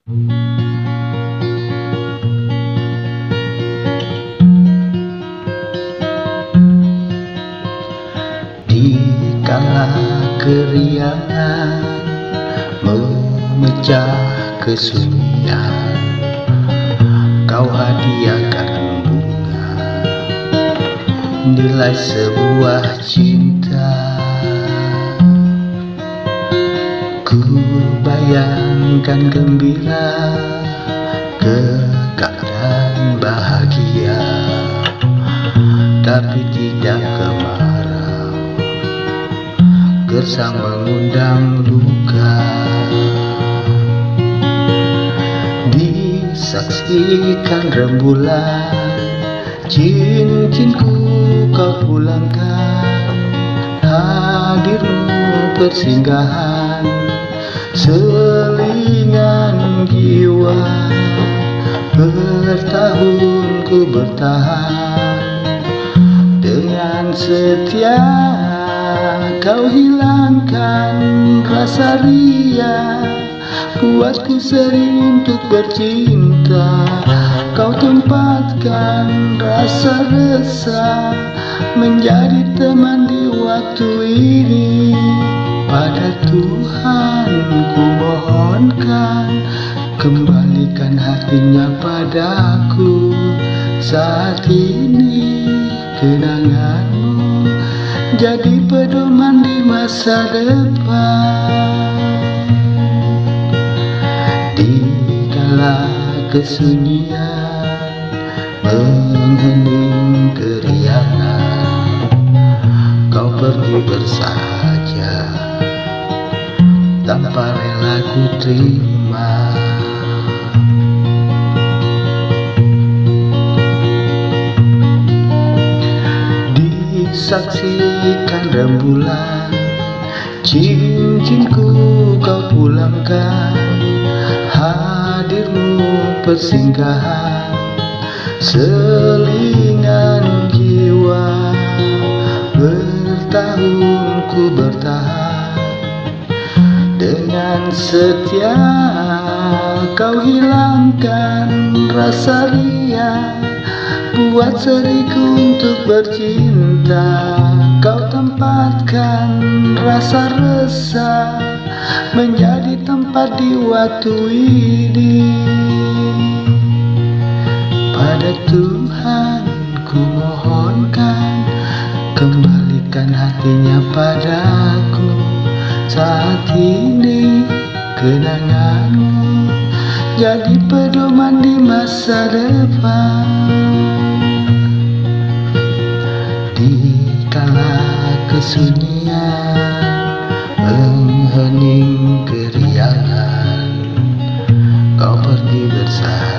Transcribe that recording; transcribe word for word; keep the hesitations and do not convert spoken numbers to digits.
Di kala keriangan memecah kesunyian, kau hadiahkan bunga, nilai sebuah cinta. Ku bayangkan gembira, kekal dan bahagia, tapi tidak kemarau, gersang mengundang luka. Disaksikan rembulan, cincinku kau pulangkan, hadirmu persinggahan, selingan jiwa. Bertahun ku bertahan, dengan setia kau hilangkan rasa ria, buatku sering untuk bercinta. Kau tempatkan rasa resah, menjadi teman di waktu ini. Pada Tuhan ku mohonkan, kembalikan hatinya padaku. Saat ini kenanganmu jadi pedoman di masa depan. Di kala kesunyian menghening keriangan, kau pergi bersahaja tanpa rela ku terima. Disaksikan rembulan, cincinku kau pulangkan, hadirmu persinggahan, selingan jiwa. Bertahun ku bertahan, dengan setia kau hilangkan rasa ria, buat seriku untuk bercinta. Kau tempatkan rasa resah, menjadi tempat di waktu ini. Pada Tuhan ku mohonkan, kembalikan hatinya padaku. Saat ini kenanganmu jadi pedoman di masa depan. Di kala kesunyian menghening keriangan, kau pergi bersama.